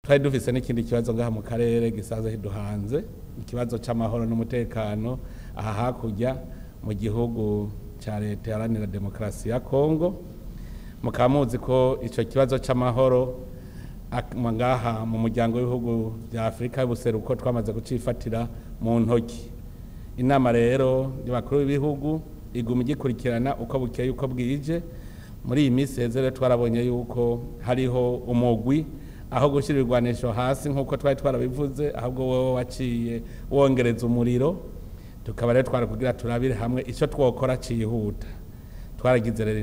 twari dufise n'ikindi kibazo ngaha mu karere gisanzwe kiduhanze, ikibazo c'amahoro n'umutekano aha hakurya mu gihugu ca leta iharanira demokarasi ya Kongo. Mukaba muzi ko ico kibazo c'amahoro ngaha mu muryango w'ibihugu bya Afurika y'ubuseruko twamaze kucifatira mu ntoki. Inama rero y'abakuru b'ibihugu iguma igikurikirana uko bukeye uko bwije. Muri iyi minsi hezere twarabonye yuko hariho umugwi aho gushyira ibigwanisho hasi nk'uko twari twarabivuze, ahubwo wowe waciye wongereza umuriro. Tukaba rero twarakugira turabire hamwe icyo twokora cihuta. Twaragize rero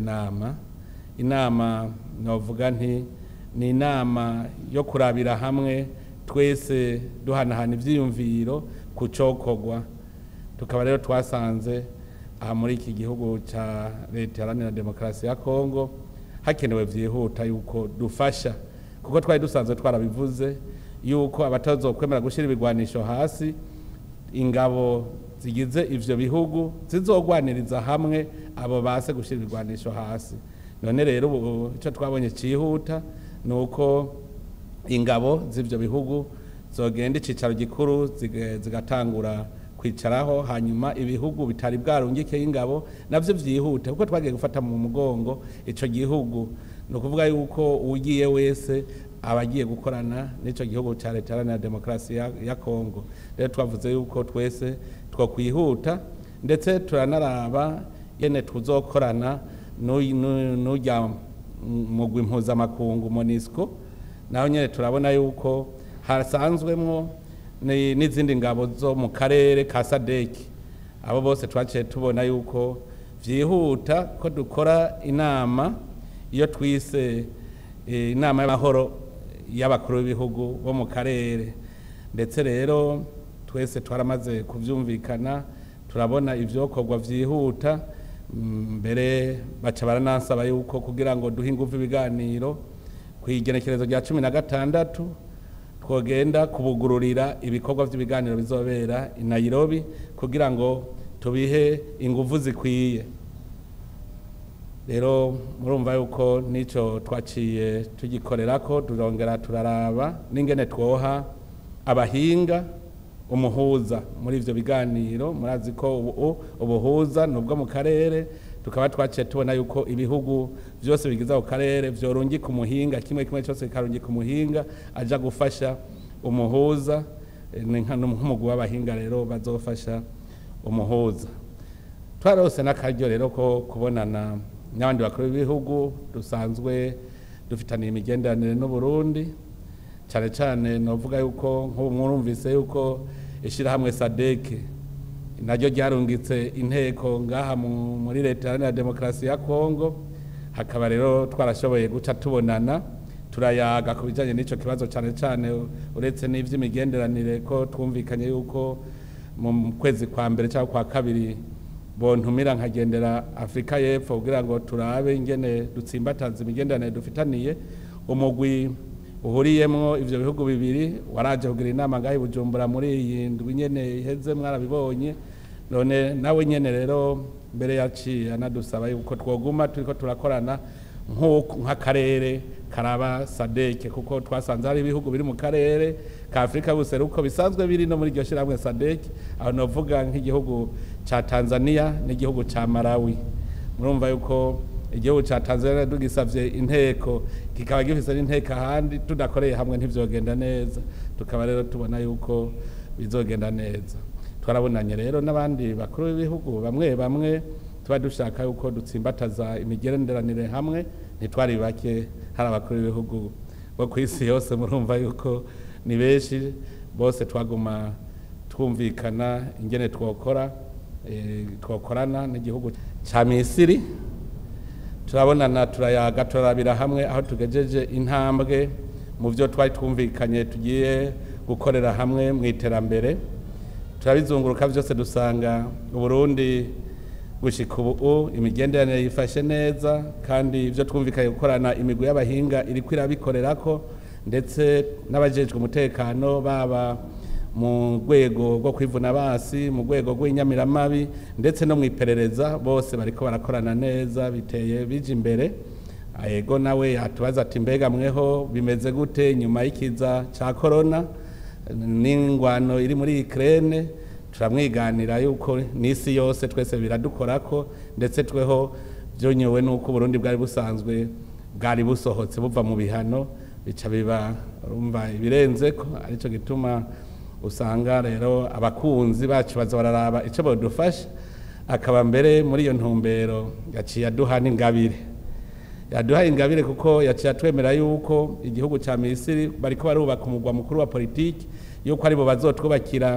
inama novuga nti ni inama yo kurabira hamwe twese duhanahana ivyiyumviro ku cokorwa. Tukaba rero twasanze aha muri iki gihugu ca leta iharanira demokarasi ya Kongo hakenewe vyihuta yuko dufasha, kuko twari dusanzwe twarabivuze yuko abatazokwemera gushira ibigwanisho hasi, ingabo zigize ivyo bihugu zizogwaniriza hamwe abo base gushira ibigwanisho hasi. None rero ico twabonye cihuta nuko ingabo z'ivyo bihugu zogenda icicaro gikuru zigatangura kwicaraho, hanyuma ibihugu bitari bwarungike ingabo navyo vyihuta, kuko twagiye gufata mu mugongo ico gihugu. No kuvuga yuko ugiye wese abagiye gukorana n'ico gihugu ca leta iharanira demokarasi ya Kongo. Rero twavuze yuko twese twokwihuta, ndetse turanaraba yene tuzokorana n'ujya mugwi mpuzamakungu MONUSCO. Naho nyene turabona yuko hasanzwemwo n'izindi ngabo zo mu karere ka SADC. Abo bose twaciye tubona yuko vyihuta ko dukora inama iyo twise inama y'amahoro y'abakuru b'ibihugu bo mu karere. Ndetse rero twese twaramaze kuvyumvikana, turabona ivyokorwa vyihuta. Mbere baca baranansaba yuko kugira ngo duhe ingufu ibiganiro kw'igenekerezo rya 16 twogenda kubugururira ibikorwa by'ibiganiro bizobera i Nairobi kugira ngo tubihe ingufu zikwiye. Rero murumva yuko nico twaciye tugikorerako, turongera turaraba n'ingene twoha abahinga umuhuza muri ivyo biganiro. Murazi ko ubuhuza nubwo mu karere, tukaba twaciye tubona yuko ibihugu vyose bigize ako karere vyorungika umuhinga, kimwe cyose kikarungika umuhinga aja gufasha umuhuza, nk'umugwi w'abahinga rero bazofasha umuhuza. Twarose n'akaryo rero ko kubonana n'abandi bakuru b'ibihugu dusanzwe dufitaniye imigenderanire n'u Burundi, cyane cyane novuga yuko nk'ubu mwumvise yuko ishirahamwe SADC naryo ryarungitse inteko ngaha muri leta iharanira demokarasi ya Kongo. Hakaba rero twarashoboye guca tubonana turayaga ku bijanye n'ico kibazo, cyane cyane uretse n'ivy'imigenderanire ko twumvikanye yuko mu kwezi kwa mbere cyangwa kwa kabiri bontumira nkagendera Afrika y'Epfo kugira ngo turabe ingene dutsimbataza imigenderanire dufitaniye. Umugwi uhuriyemwo ivyo bihugu bibiri waraje kugira inama ngaho i Bujumbura muri iyi ndwi nyene iheze, mwarabibonye. None nawe nyene rero mbere yaciye anadusaba yuko twoguma turiko turakorana nk'akarere karaba SADC, kuko twasanze hari ibihugu biri mu karere ka Afrika y'ubuseruko bisanzwe biri no muri iryo shirahamwe SADC. Aho novuga nk'igihugu ca Tanzania n'igihugu ca Malawi. Murumva yuko igihugu ca Tanzania dugisavye inteko kikaba gifise n'inteko ahandi, tudakoreye hamwe ntivyogenda neza. Tukaba rero tubona yuko bizogenda neza. Twarabonanye rero n'abandi bakuru b'ibihugu bamwe tuba dushaka yuko dutsimbataza imigenderanire hamwe. Ntitwari bake, hari abakuru b'ibihugu bo kw'isi yose. Murumva yuko ni benshi, bose twaguma twumvikana ingene twokorana n'igihugu ca Misiri. Turabonana turayaga turabira hamwe aho tugejeje intambwe mu byo twari twumvikanye tugiye gukorera hamwe mu iterambere. Turabizunguruka byose dusanga Burundi gushika ubu imigenderanire yifashe neza, kandi ibyo twumvikanye gukorana imigwi y'abahinga iri kwirabikorerako, ndetse n'abajejwe umutekano baba mu rwego rwo kwivuna basi, mu rwego rw'inyamiramabi, ndetse no mu iperereza bose bariko barakorana neza biteye bije imbere. Ayego nawe yatubaza ati mbega mweho bimeze gute nyuma y'ikiza ca corona n'ingwano iri muri Ukraine. Turamwiganira yuko n'isi yose twese biradukorako, ndetse tweho byonyewe nuko Burundi bwari busanzwe bwari busohotse buva mu bihano, bica biba urumva ibirenzeko. Arico gituma usanga rero abakunzi bacu baza bararaba ico bodufasha, akaba mbere muri iyo ntumbero yaciye aduha n'ingabire. Yaduha ingabire kuko yaciye atwemera yuko igihugu ca Misiri bariko barubaka umugwa mukuru wa politiki, yuko aribo bazotwubakira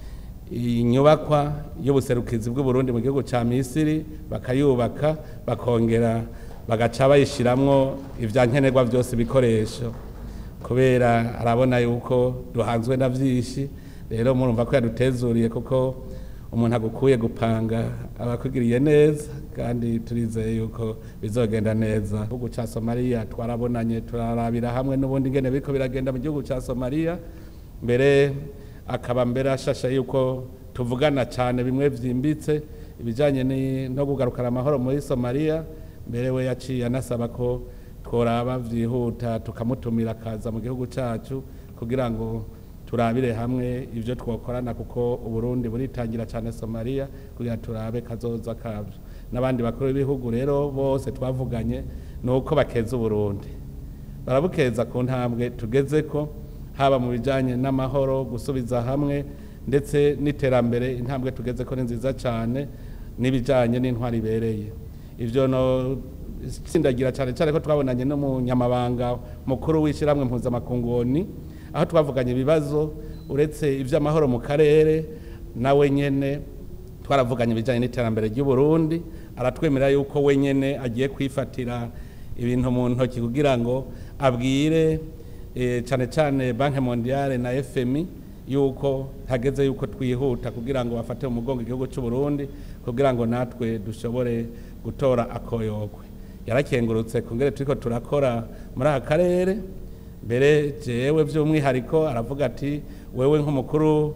inyubakwa y'ubuserukizi bw'u Burundi mu gihugu ca Misiri, bakayubaka bakongera bagaca bayishiramwo ivyankenerwa byose bikoresho, kubera arabona yuko duhanzwe na vyinshi. Rero murumva ko yadutezuriye, kuko umuntu agukuye gupanga abakugiriye neza, kandi turizeye yuko bizogenda neza. Igihugu ca Somalia twarabonanye turarabira hamwe n'ubundi ngene biriko biragenda mu gihugu ca Somalia, mbere akaba mbere ashasha yuko tuvugana cyane bimwe vyimbitse ibijanye no kugarukana amahoro muri Somalia. Mbere we yaciye anasaba ko tworaba vyihuta tukamutumira akaza mu gihugu cacu kugira ngo turabire hamwe ivyo twokorana, kuko Uburundi buritangira cyane Somalia kugira turabe kazoza kavyo. N'abandi bakuru b'ibihugu rero bose twavuganye nuko bakeza Uburundi, barabukeza ku ntambwe tugezeko, haba mu bijanye n'amahoro, gusubiza hamwe, ndetse n'iterambere. Intambwe tugezeko ni nziza cyane, n'ibijanye n'intwari ibereye. Ivyo no sindagira cyane cyane ko twabonanye no mu nyamabanga mukuru w'ishiramwe mpuzamakungu ONU, aho twavuganye ibibazo uretse ivy'amahoro mu karere, nawe nyene twaravuganye bijanye n'iterambere ry'u Burundi. Aratwemera yuko we nyene agiye kwifatira ibintu mu ntoki kugira ngo abwire cyane cyane Banki Mondiale na FMI yuko hageze yuko twihuta kugira ngo bafate umugongo igihugu cy'u Burundi, kugira ngo natwe dushobore gutora akoyokwe. Yarakengurutse kungere turiko turakora muri aka karere. Mbere jewe by'umwihariko aravuga ati wewe nk'umukuru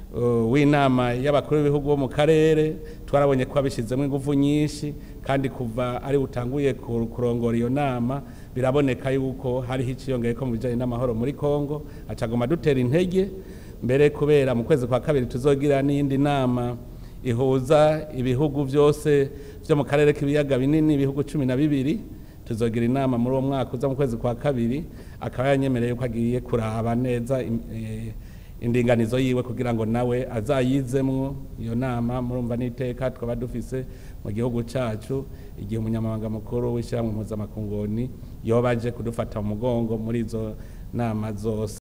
w'inama y'abakuru b'ibihugu bo mu karere twarabonye ko abishizemo ingufu nyinshi, kandi kuva ari utanguye kurongora iyo nama biraboneka yuko hariho iciyongeye ko mu bijanye n'amahoro muri Kongo. Acagoma dutera intege, mbere kubera mu kwezi kwa kabiri tuzogira n'indi nama ihuza ibihugu byose byo mu karere k'ibiyaga binini, ibihugu 12. Tuzogira inama muri uwo mwaka uza mu kwezi kwa kabiri. Akaba yanyemereye ko agiye kuraba neza indinganizo yiwe kugira ngo nawe azayizemwo iyo nama. Murumva n'iteka twaba dufise mu gihugu cacu igihe umunyamabanga mukuru w'ishyirahamwe mpuzamakungu yobaje kudufata mu mugongo muri izo nama zose.